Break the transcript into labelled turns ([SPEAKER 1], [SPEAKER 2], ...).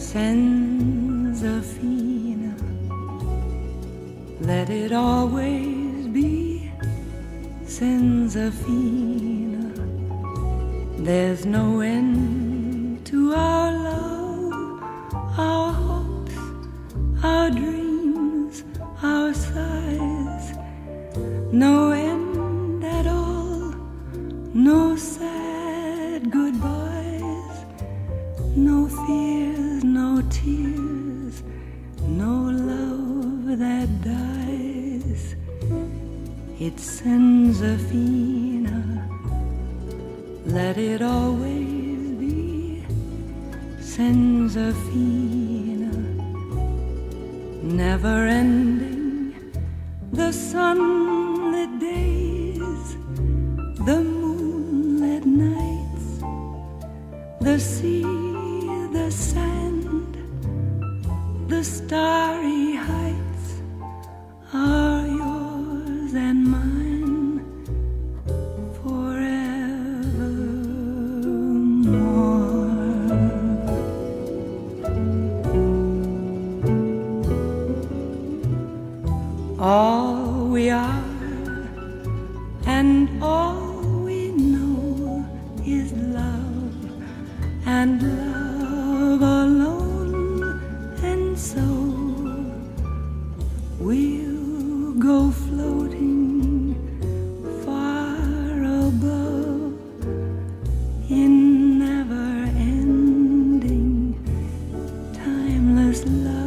[SPEAKER 1] senza fine, let it always be senza fine. There's no end to our love, our hopes, our dreams, our sighs. No end at all, no sad goodbyes, no fears, no tears, no love that dies. It's senza fine, let it always be senza fine. Never ending, the sunlit days, the moonlit nights, the sea, the sand, the starry heights are yours and mine forevermore. All we are and all we know is love, and love alone. And so we'll go floating far above in never-ending, timeless love.